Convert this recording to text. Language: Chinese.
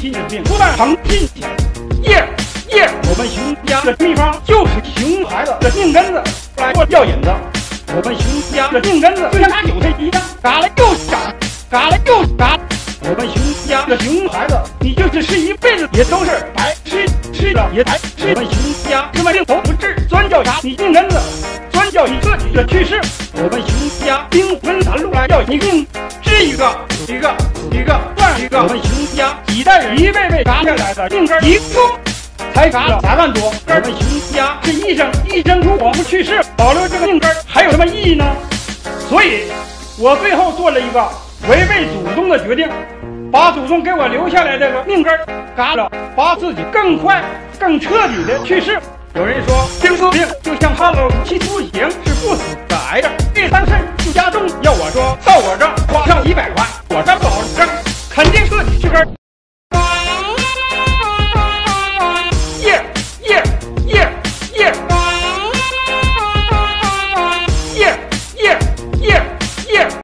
心的病不但常进去。我们熊家的秘方就是熊孩子的命根子来做药引子。我们熊家的命根子就像打韭菜一样，嘎了又长，嘎了又嘎。我们熊家的熊孩子，你就是吃一辈子也都是白吃的也白吃。我们熊家什么病都不治，专叫啥你命根子，专叫你自己的去世。我们熊家兵分三路来叫你命治一个断一个。我们熊家几代人一辈辈嘎下来的命根一共才嘎了3万多。我们熊家是一生出我不去世，保留这个命根还有什么意义呢？所以我最后做了一个违背祖宗的决定，把祖宗给我留下来这个命根嘎了，把自己更快更彻底的去世。有人说精神病就像判了无期徒刑，是不死的癌症，第三肾就加重。要我说到我这花上100万，我这保证肯定